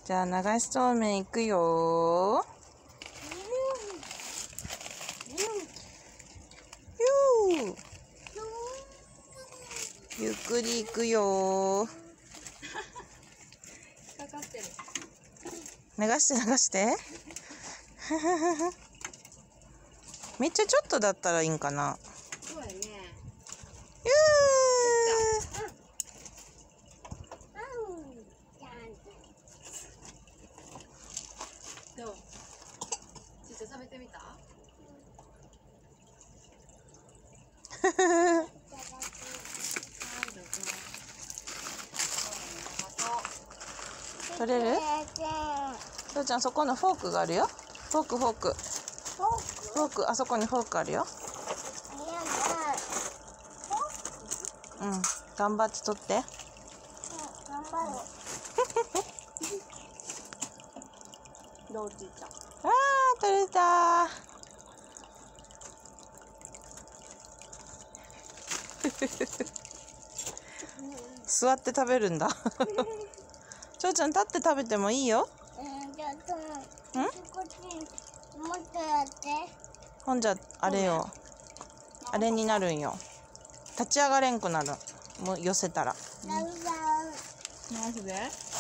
じゃあ流しそうめんいくよ。ゆっくりいくよ。 かかってる。 流してめっちゃちょっとだったらいいんかな。 そうやね。どう？ちょっと食べてみた？ 取れる？そうちゃん、そこのフォークがあるよ。フォーク、あそこにフォークあるよ。うん、頑張って取って。 頑張る。 どうちいちゃん。 あー、取れた座って食べるんだちょうちゃん、立って食べてもいいよ。 じゃあこっちもっとやって。 ほんじゃ、あれよ。あれになるんよ。立ち上がれんくなる。もう寄せたら。 ナイスで。